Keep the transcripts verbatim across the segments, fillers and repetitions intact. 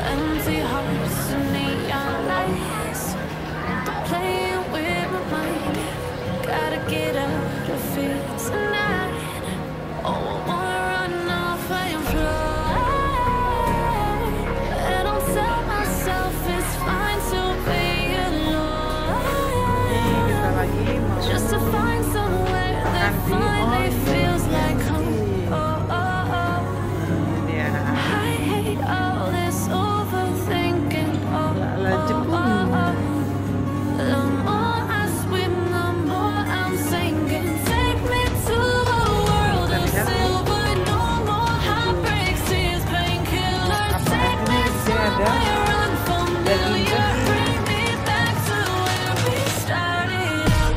Empty hearts and neon lights, playing with my mind. Gotta get out of here tonight. Oh, I wanna run off and fly, and I'll tell myself it's fine to be alone, just to find somewhere that finally feels like home. Oh, oh, oh. I hate all this overthinking. Oh, oh, oh, oh. The more I swim, the more I'm sinking. Take me to a world of silver, no more heartbreaks, tears, painkillers. Take me somewhere unfamiliar. Bring me back to where we started out.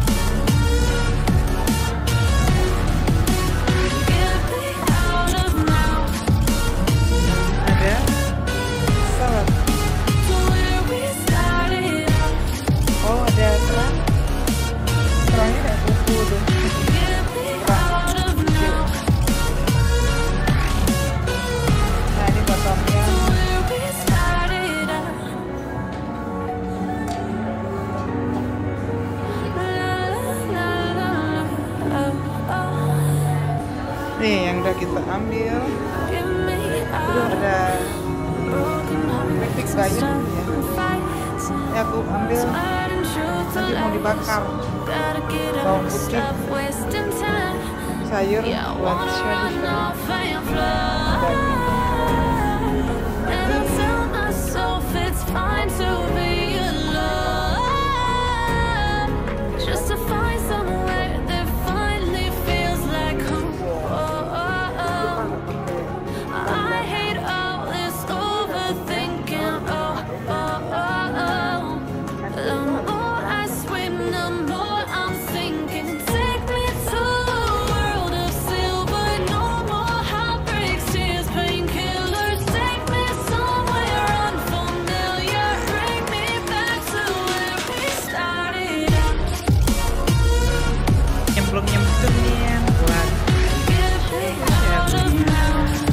Get me out of now. Ada pesawat. To where we started out. Oh, ada terang. Terangnya kayak kuku tuh. Get me out of now. Nah, ini botolnya. To where we started out. La la la la. Oh, oh. Nih yang udah kita ambil. Get me Itu out of ada broken Electric hearts and Giant ya. starting fights. Ya aku ambil Turning truth to nanti mau lies. dibakar. Gotta get Bawang up, putih. stop wasting time. Sayur Yeah, I buat wanna share run di off and fly, daging. and I tell myself it's fine to be alone, just to find somewhere that finally feels like home. Oh, oh, oh. I hate all this overthinking. Oh, oh, oh, oh. The more I swim, the more I'm sinking. Take me to a world of silver, no more heartbreaks, tears, painkillers. Take me somewhere unfamiliar. Bring me back to where we started out. Nyemplung-nyemplung nih yang buat Get me out of now.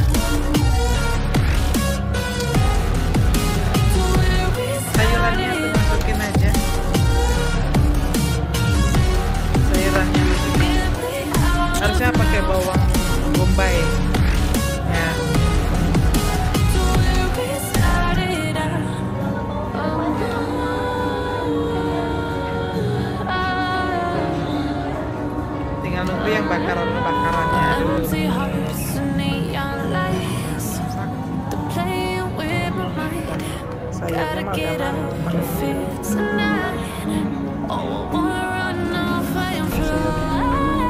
To where we sayurannya tuh started. masukin aja. Sayurannya masukin. Get me out Harusnya pakai bawang bombay. Ya. to where we started out. Tinggal nunggu yang bakaran-bakarannya dulu. Empty hearts and neon lights, playing with my mind. Sayurnya Gotta mah get udah out matang. of here tonight. Oh, I wanna run off and fly,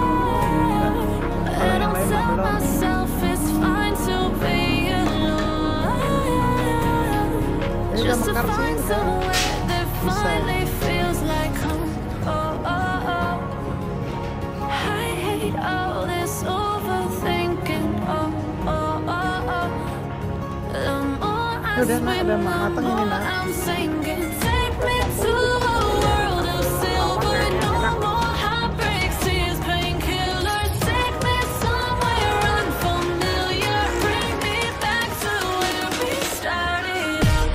and I'll tell myself it's fine to be alone, just to find somewhere that finally feels like home. Oh, oh, oh. I hate all this overthinking. Oh, oh, oh, oh. The more I Udah, Nak, swim, udah the matang ini, more Nak. I'm sinking. Take me to a world of silver, no more heartbreaks, tears, painkillers. Take me somewhere unfamiliar. Bring me back to where we started out.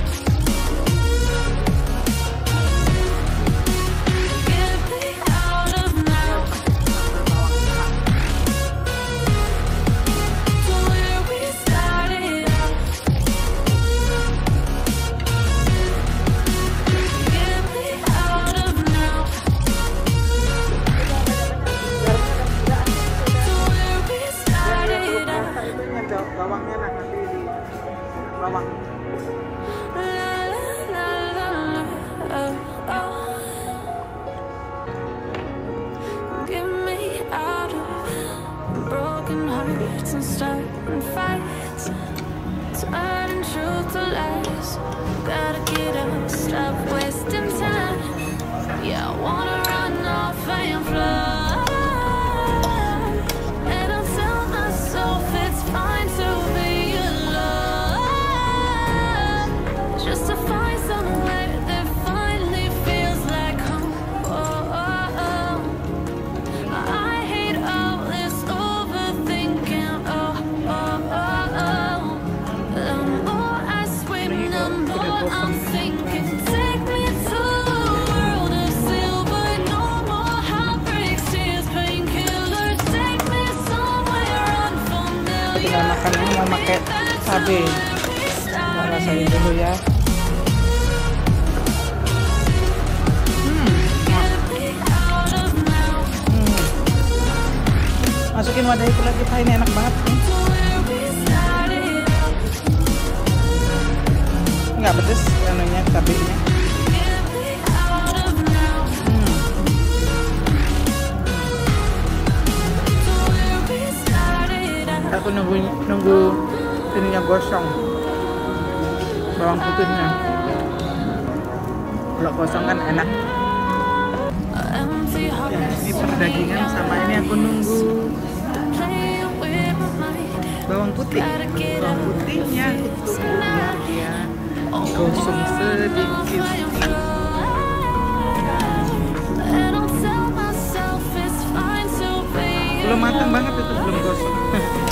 Get me out of now. To where we started out. Get me out of now. To where we started out. Itu ada bawangnya nah nanti di bawang. La la la la. Oh, oh. Get me out of broken hearts and starting fights. Turning truth to lies. Gotta get up, stop wasting time. Yeah, I wanna run off and fly, and I'll tell myself it's fine to be alone, just to find somewhere that finally feels like home. Oh, oh, oh. I hate all this overthinking. Oh, oh, oh, oh. The more I swim, saya makan ini mau pakai cabai. Kita rasain dulu ya. Hmm. Hmm. Masukin wadah itu lagi, Pak, ini enak banget. Nggak pedes anunya, cabainya. Aku nunggu nunggu ininya gosong, bawang putihnya. Kalau gosong kan enak. Ya, ini perdagingan sama ini aku nunggu bawang putih. Bawang putihnya aku tunggu biar dia gosong sedikit. Belum matang banget itu, belum gosong.